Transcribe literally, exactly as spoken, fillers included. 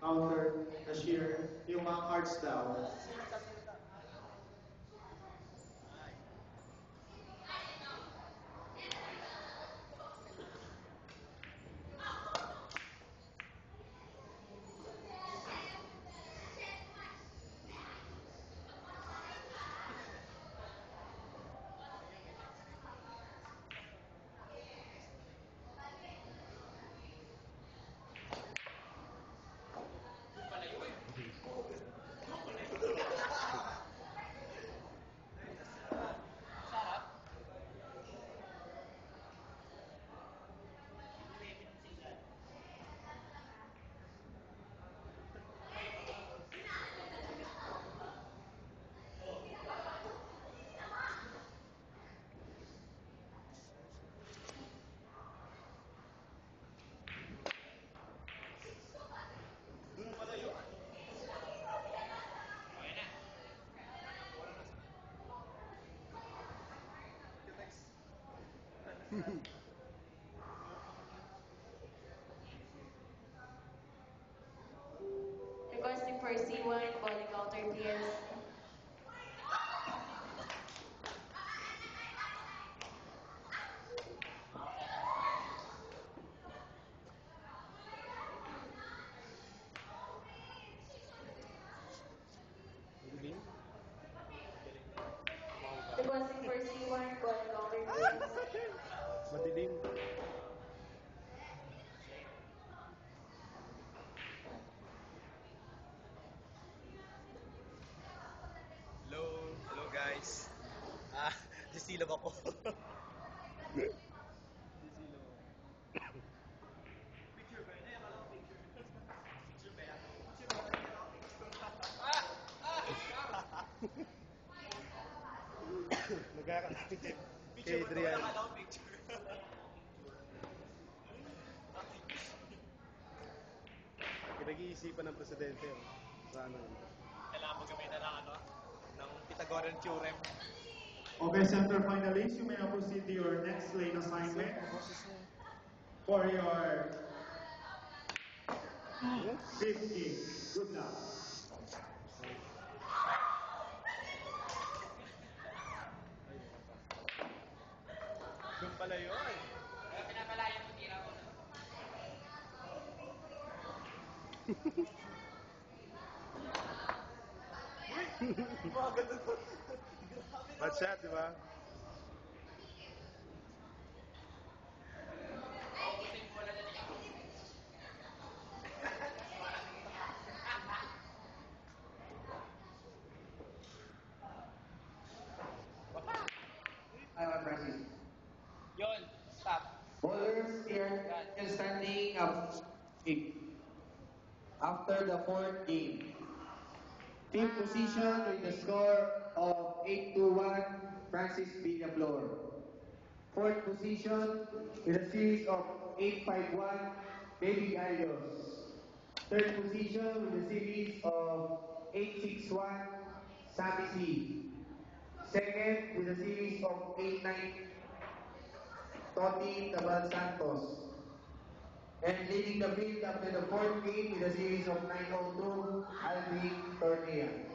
counter, cashier, yung mga cards daw. Requesting for C one, body counter, please. Requesting for C one, body counter, please. Madilim. Hello, hello guys. Ah, disilab ako. Disilab ako. Picture ba yun? Ay, akala ko picture. Picture ba yan? Picture ba yan? Ah! Ah! Nagkakapit Picture kay ba ito? Adrian. Akala ko picture. Pinag-iisipan ng presidente. Oh. Sa ano yun? Kailangan mo gamitan ng ano? Ng Pythagorean theorem. Okay, center finalists, you may now proceed to your next lane assignment for your fifty. Good luck. Doon pala yun. Kaya pinapalaya mo tira ko. Mga ganun po. Bad shot, di ba? Uh, Francis. Yun, stop. Bowlers here still standing up. After the fourth game. Team position with the score of eight to one, Francis Villaflor. Fourth position with a series of eight five one, Baby Gallos. Third position with a series of eight six one, Sammy C. Second with a series of eight nine, Toti Tabal Santos. And leading the field after the fourth game with a series of nine oh two, Alvin Tornea.